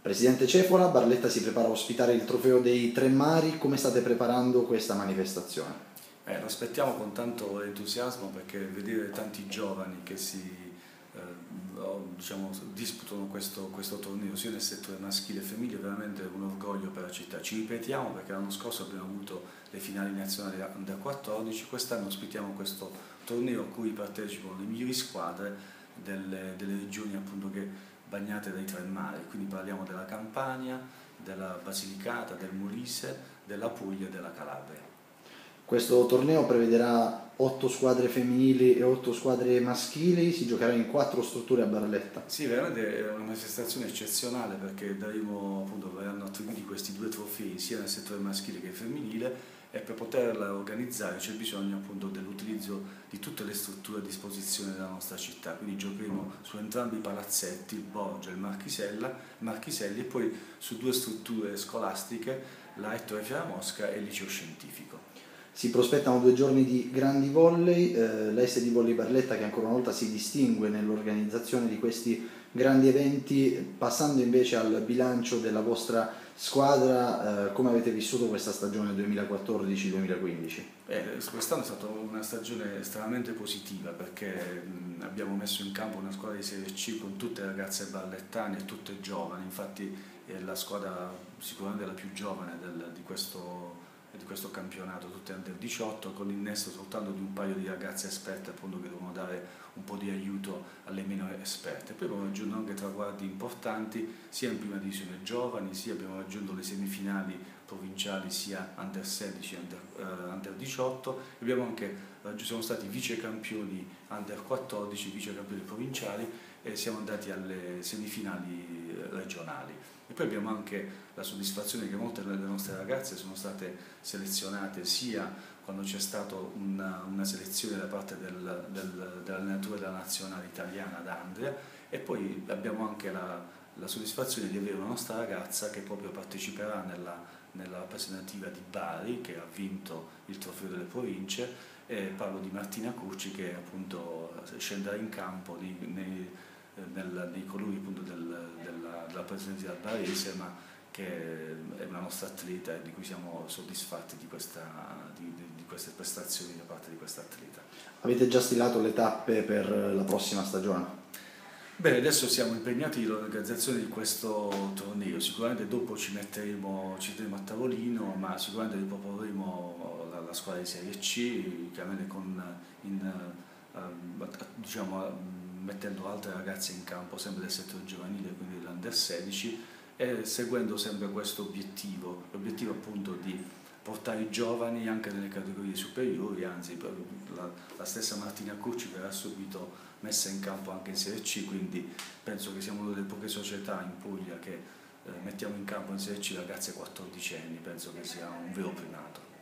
Presidente Cefola, Barletta si prepara a ospitare il trofeo dei Tre Mari. Come state preparando questa manifestazione? Lo aspettiamo con tanto entusiasmo, perché vedere tanti giovani che disputano questo torneo sia nel settore maschile e femminile è veramente un orgoglio per la città. Ci ripetiamo perché l'anno scorso abbiamo avuto le finali nazionali Under 14, quest'anno ospitiamo questo torneo a cui partecipano le migliori squadre delle regioni appunto bagnate dai Tre Mari, quindi parliamo della Campania, della Basilicata, del Molise, della Puglia e della Calabria. Questo torneo prevederà 8 squadre femminili e 8 squadre maschili, si giocherà in 4 strutture a Barletta. Sì, veramente è una manifestazione eccezionale, perché verranno attribuiti questi due trofei sia nel settore maschile che femminile, e per poterla organizzare c'è bisogno appunto dell'utilizzo di tutte le strutture a disposizione della nostra città. Quindi giocheremo su entrambi i palazzetti, il Borgia e il Marchiselli, e poi su 2 strutture scolastiche, la Ettore Fiera-Mosca e il Liceo Scientifico. Si prospettano 2 giorni di grandi volley, l'AS di Volley Barletta che ancora una volta si distingue nell'organizzazione di questi grandi eventi. Passando invece al bilancio della vostra squadra, come avete vissuto questa stagione 2014-2015? Quest'anno è stata una stagione estremamente positiva, perché abbiamo messo in campo una squadra di Serie C con tutte ragazze barlettane e tutte giovani. Infatti è la squadra sicuramente la più giovane di questo campionato, tutte under 18, con l'innesto soltanto di un paio di ragazze esperte appunto che devono dare un po' di aiuto alle meno esperte. Poi abbiamo raggiunto anche traguardi importanti sia in prima divisione giovani, sia abbiamo raggiunto le semifinali provinciali sia under 16 under 18, siamo stati vice campioni under 14, vice campioni provinciali, e siamo andati alle semifinali regionali. E poi abbiamo anche la soddisfazione che molte delle nostre ragazze sono state selezionate sia quando c'è stata una selezione da parte dell'allenatore della nazionale italiana, D'Andrea, e poi abbiamo anche la soddisfazione di avere una nostra ragazza che proprio parteciperà nella rappresentativa di Bari, che ha vinto il trofeo delle province, e parlo di Martina Curci, che appunto scenderà in campo nei colori appunto della rappresentativa barese, ma che è una nostra atleta e di cui siamo soddisfatti di queste prestazioni da parte di questa atleta. Avete già stilato le tappe per la prossima stagione? Bene, adesso siamo impegnati nell'organizzazione di questo torneo. Sicuramente dopo ci metteremo a tavolino, ma sicuramente riproporremo la squadra di Serie C, chiaramente mettendo altre ragazze in campo sempre del settore giovanile, quindi dell'Under 16, e seguendo sempre questo obiettivo, l'obiettivo appunto di portare i giovani anche nelle categorie superiori. Anzi, la stessa Martina Curci verrà subito messa in campo anche in Serie C, quindi penso che siamo una delle poche società in Puglia che mettiamo in campo in Serie C ragazze 14 anni, penso che sia un vero primato.